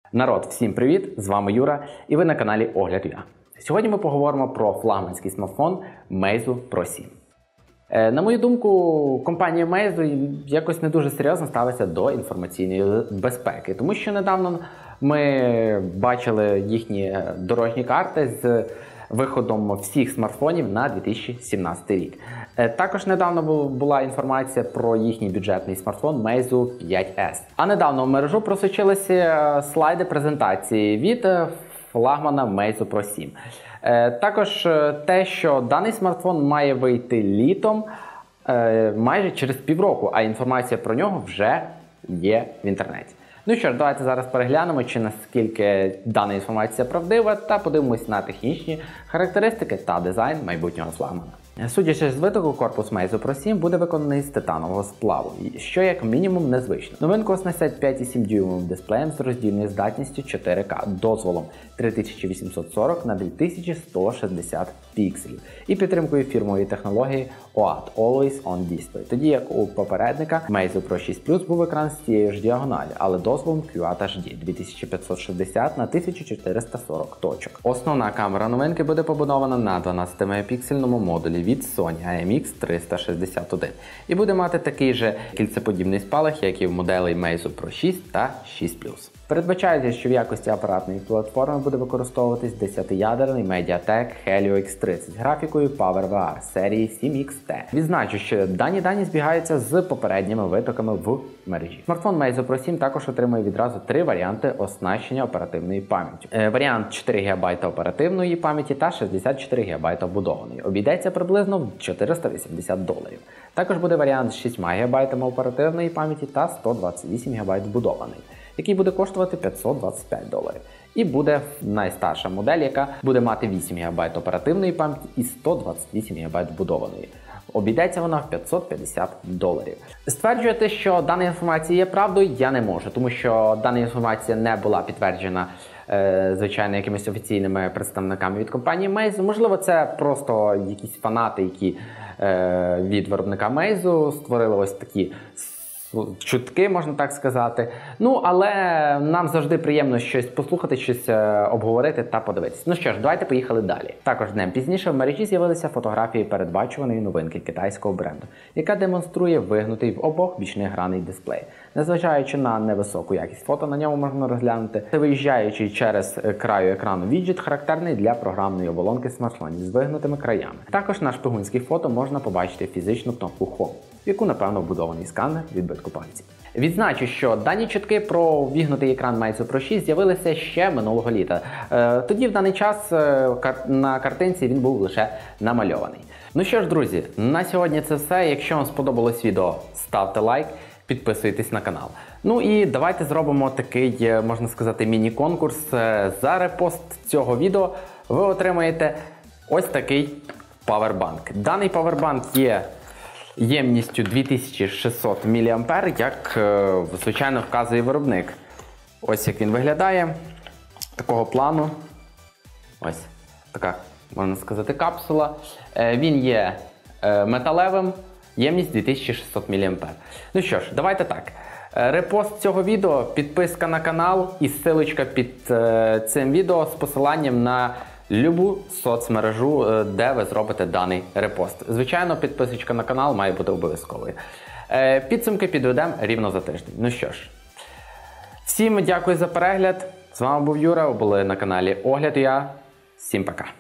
Народ, всім привіт! З вами Юра і ви на каналі Огляд.ua. Сьогодні ми поговоримо про флагманський смартфон Meizu Pro 7. На мою думку, компанія Meizu якось не дуже серйозно ставиться до інформаційної безпеки, тому що недавно ми бачили їхні дорожні карти з виходом всіх смартфонів на 2017 рік. Також недавно була інформація про їхній бюджетний смартфон Meizu 5S. А недавно в мережу просочилися слайди презентації від флагмана Meizu Pro 7. Також те, що даний смартфон має вийти літом майже через півроку, а інформація про нього вже є в інтернеті. Ну що ж, давайте зараз переглянемо, чи наскільки дана інформація правдива, та подивимось на технічні характеристики та дизайн майбутнього флагмана. Судячи з виду, корпус Meizu Pro 7 буде виконаний з титанового сплаву, що як мінімум незвично. Новинку оснастять 5,7 дюймовим дисплеєм з роздільною здатністю 4К, дозволом 3840 на 2160 пікселів і підтримкою фірмової технології OAT – Always On Display. Тоді як у попередника Meizu Pro 6 Plus був екран з тією ж діагоналі, але дозволом QAD HD 2560 на 1440 точок. Основна камера новинки буде побудована на 12-мегапіксельному модулі від Sony IMX361 і буде мати такий же кільцеподібний спалах, як і в моделей Meizu Pro 6 та 6 Plus. Передбачається, що в якості апаратної платформи буде використовуватись 10-ядерний Mediatek Helio X30 з графікою PowerVR серії 7XT. Відзначу, що дані збігаються з попередніми витоками в мережі. Смартфон Meizu Pro 7 також отримує відразу три варіанти оснащення оперативною пам'яттю. Варіант 4 ГБ оперативної пам'яті та 64 ГБ вбудованої. Обійдеться приблизно в $480. Також буде варіант з 6 ГБ оперативної пам'яті та 128 ГБ вбудованої, який буде коштувати $525. І буде найстарша модель, яка буде мати 8 ГБ оперативної пам'яті і 128 ГБ вбудованої. Обійдеться вона в $550. Стверджувати, що дана інформація є правдою, я не можу, тому що дана інформація не була підтверджена, звичайно, якимись офіційними представниками від компанії Meizu. Можливо, це просто якісь фанати, які від виробника Meizu створили ось такі чутки, можна так сказати. Ну, але нам завжди приємно щось послухати, щось обговорити та подивитися. Ну що ж, давайте поїхали далі. Також днем пізніше в мережі з'явилися фотографії передбачуваної новинки китайського бренду, яка демонструє вигнутий в обох бічних граней дисплей. Незважаючи на невисоку якість фото, на ньому можна розглянути виїжджаючий через краю екрану віджит, характерний для програмної оболонки смартфонів з вигнутими краями. Також на шпигунських фото можна побачити фізичну кнопку Home, в яку, напевно, вбудований сканер відбитку пальців. Відзначу, що дані чутки про вігнутий екран Meizu Pro 6 з'явилися ще минулого літа. Тоді в даний час на картинці він був лише намальований. Ну що ж, друзі, на сьогодні це все. Якщо вам сподобалось відео, ставте лайк, підписуйтесь на канал. Ну і давайте зробимо такий, можна сказати, міні-конкурс. За репост цього відео ви отримаєте ось такий павербанк. Даний павербанк є ємністю 2600 мА, як, звичайно, вказує виробник. Ось як він виглядає. Такого плану. Ось така, можна сказати, капсула. Він є металевим, ємність 2600 мА. Ну що ж, давайте так. Репост цього відео, підписка на канал і ссылочка під цим відео з посиланням на любу соцмережу, де ви зробите даний репост. Звичайно, підписочка на канал має бути обов'язковою. Підсумки підведемо рівно за тиждень. Ну що ж, всім дякую за перегляд. З вами був Юра, ви були на каналі Огляд.ua. Всім пока.